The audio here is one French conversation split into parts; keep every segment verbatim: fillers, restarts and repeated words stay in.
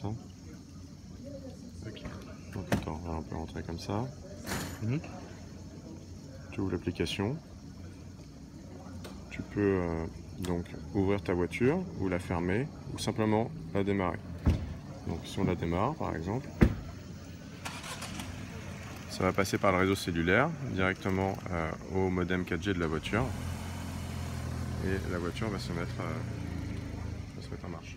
ça. Ok. Donc attends, là, on peut rentrer comme ça. Mmh. Tu ouvres l'application. Tu peux euh, donc ouvrir ta voiture ou la fermer ou simplement la démarrer. Donc si on la démarre par exemple, ça va passer par le réseau cellulaire directement euh, au modem quatre G de la voiture et la voiture va se mettre, euh, va se mettre en marche.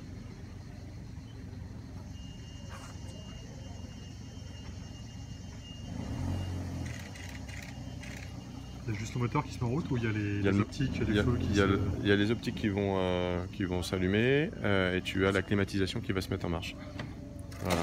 Il y a juste le moteur qui se met en route ou il y a les, Il y a les le- optiques Il du y, a, feu qui il, y a se... le- il y a les optiques qui vont, euh, qui vont s'allumer euh, et tu as la climatisation qui va se mettre en marche. Voilà.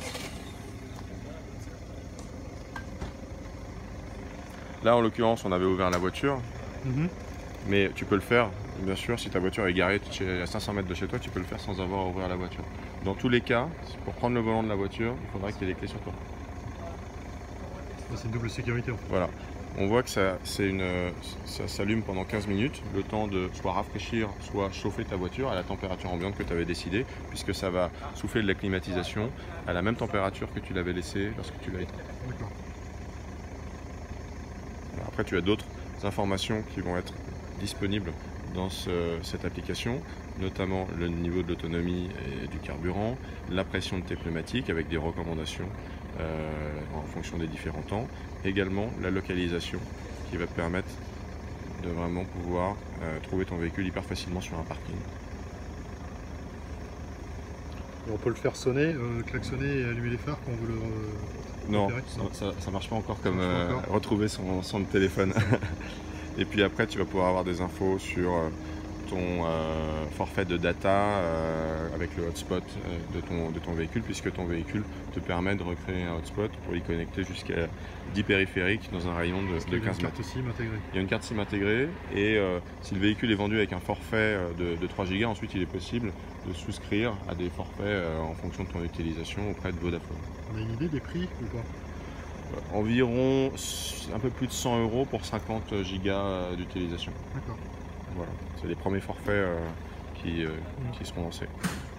Là en l'occurrence on avait ouvert la voiture, Mmh. mais tu peux le faire, bien sûr, si ta voiture est garée chez- à cinq cents mètres de chez toi, tu peux le faire sans avoir à ouvrir la voiture. Dans tous les cas, pour prendre le volant de la voiture, il faudra qu'il y ait les clés sur toi. C'est une double sécurité en fait. Voilà. On voit que ça, c'est une, ça s'allume pendant quinze minutes, le temps de soit rafraîchir, soit chauffer ta voiture à la température ambiante que tu avais décidé, puisque ça va souffler de la climatisation à la même température que tu l'avais laissé lorsque tu l'as éteint. D'accord. Alors après, tu as d'autres informations qui vont être disponibles dans ce- cette application, notamment le niveau de l'autonomie et du carburant, la pression de tes pneumatiques avec des recommandations euh, en fonction des différents temps, également la localisation qui va te permettre de vraiment pouvoir euh, trouver ton véhicule hyper facilement sur un parking. Et on peut le faire sonner, euh, klaxonner et allumer les phares quand on veut le... euh, Non, repérer, tout ça. ça, ça marche pas encore comme Ça marche pas euh, encore. retrouver son, son téléphone. Et puis après, tu vas pouvoir avoir des infos sur euh, ton euh, forfait de data euh, avec le hotspot euh, de, ton, de ton véhicule, puisque ton véhicule te permet de recréer un hotspot pour y connecter jusqu'à dix périphériques dans un rayon de, de Il y a quinze une carte mètres. SIM intégrée. Il y a une carte SIM intégrée et euh, si le véhicule est vendu avec un forfait euh, de, de trois giga, ensuite il est possible de souscrire à des forfaits euh, en fonction de ton utilisation auprès de Vodafone. On a une idée des prix ou pas? Euh, environ un peu plus de cent euros pour cinquante gigas d'utilisation. D'accord. Voilà, c'est les premiers forfaits euh, qui, euh, qui seront lancés.